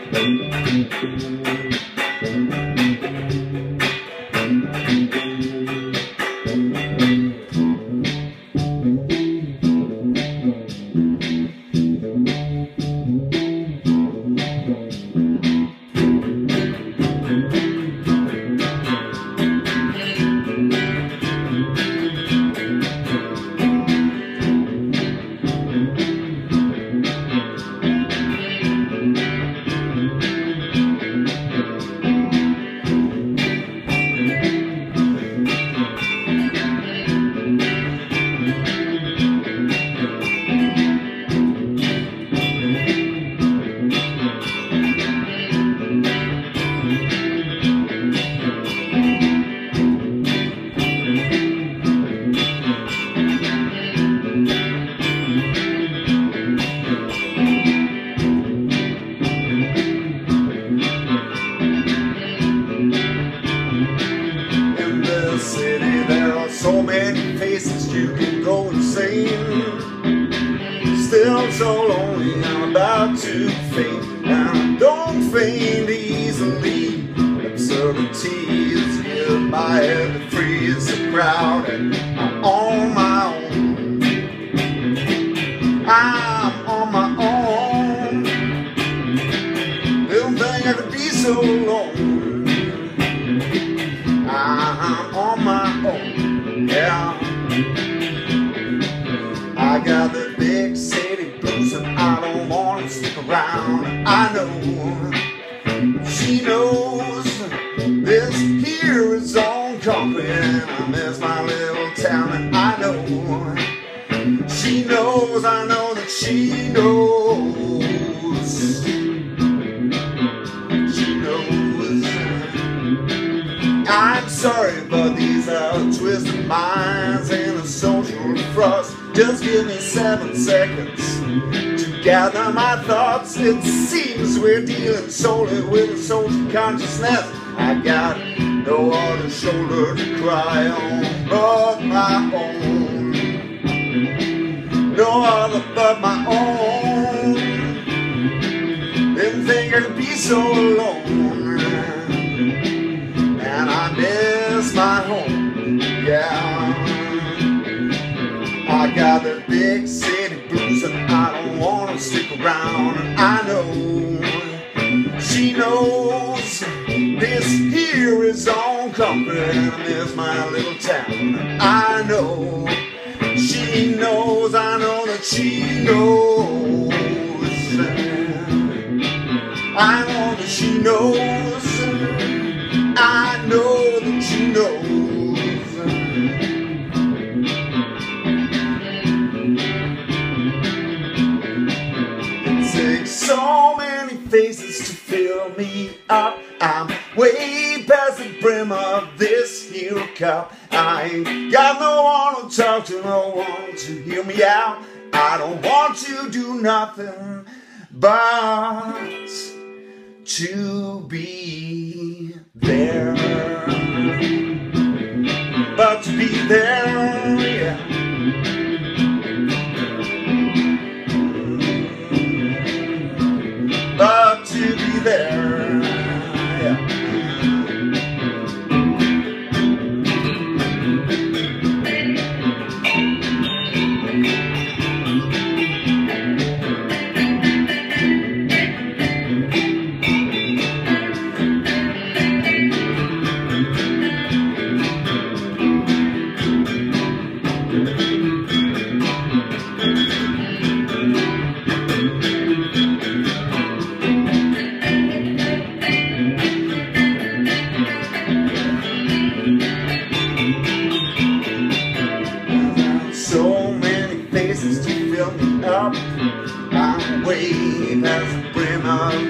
So many faces you can go insane. Still so lonely, I'm about to faint. And I don't faint easily. Absurdities give my head to freeze the crowd, and I'm on my own. I'm on my own. Little thing I could be so alone. I'm on my own. Yeah, I got the big city blues and I don't want to stick around. I know she knows this here is on concrete, and I miss my little town. And I know she knows, I know that she knows. She knows. I'm sorry, but these are twisted minds and a social frost. Just give me 7 seconds to gather my thoughts. It seems we're dealing solely with a social consciousness. I got no other shoulder to cry on but my own. No other but my own. Didn't think I could be so alone. And I miss my home, yeah. I got the big city blues and I don't want to stick around. And I know she knows this here is on concrete, and I miss my little town. And I know she knows, I know that she knows. I know that she knows. I know that she knows. It takes so many faces to fill me up. I'm way past the brim of this here cup. I ain't got no one to talk to, no one to hear me out. I don't want to do nothing but to be there, but to be there, yeah. But to be there, yeah. So many faces to fill me up. I'm way past the brim of